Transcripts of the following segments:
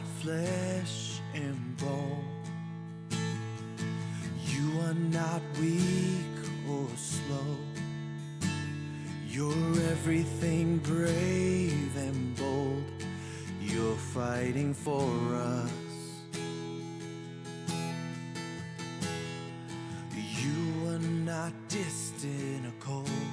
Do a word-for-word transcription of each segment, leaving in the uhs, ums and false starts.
not flesh and bone. You are not weak or slow. You're everything brave and bold. You're fighting for us. You are not distant or cold.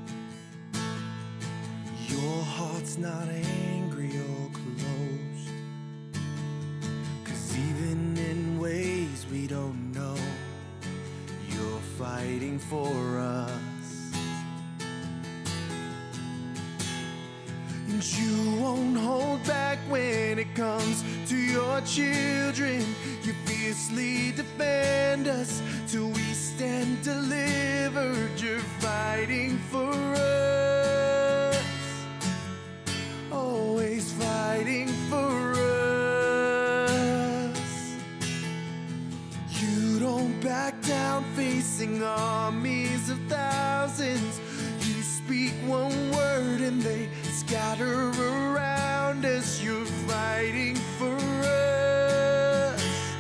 Your heart's not angry or closed. 'Cause even in ways we don't know, you're fighting for us. And you won't hold back when it comes to your children. You fiercely defend us till we stand delivered. You're fighting for us, always fighting for us. You don't back down facing armies of thousands. You speak one word and they scatter around us. You're fighting for us,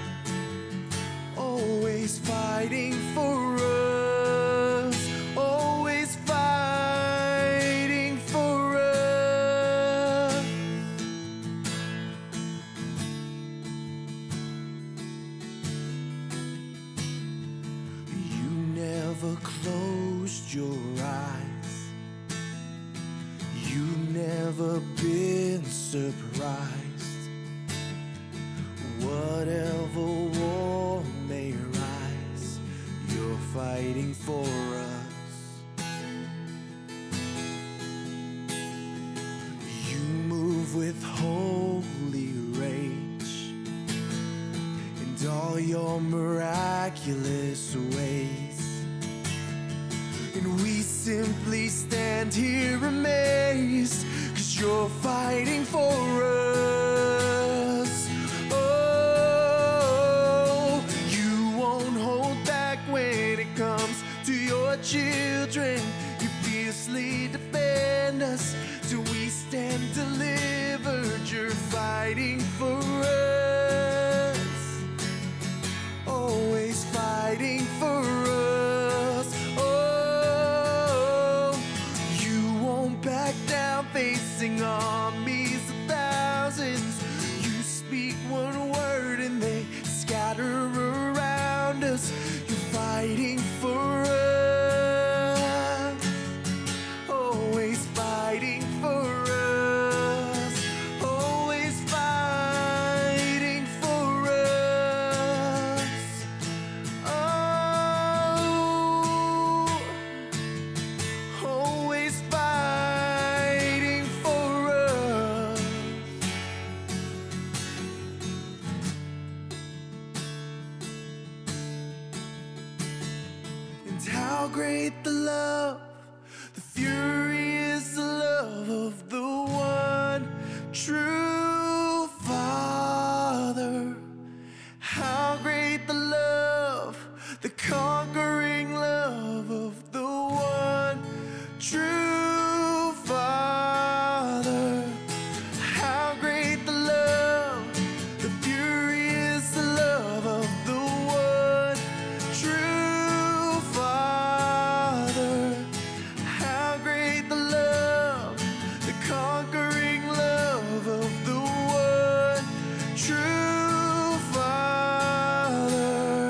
always fighting for us, always fighting for us. You never closed your eyes. You've never been surprised. Whatever war may rise, you're fighting for us. You move with holy rage and all your miraculous ways. And we simply stand here amazed, 'cause you're fighting for us. Oh, you won't hold back when it comes to your children. You fiercely defend us till we stand delivered. You're fighting for us, always fighting for us. Facing armies of thousands. You speak one word and they scatter around us. You're fighting for us, always fighting for us, always fighting for us. Oh, always fighting. How great the love, the fury is the love of the one true Father. How great the love, the conquering love of the one true Father. How great the love, the fury is the love of the one true Father. How great the love, the conquering love of the one true Father.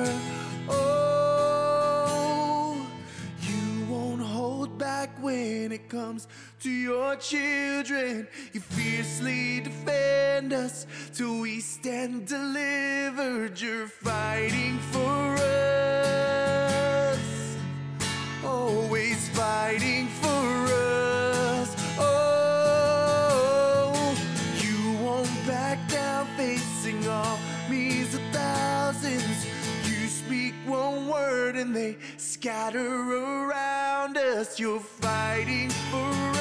Oh, you won't hold back when it comes to your children. You fiercely defend us till we stand delivered. You're fighting for us, always fighting for us. Oh, you won't back down facing armies of thousands. You speak one word and they scatter around us. You're fighting for us.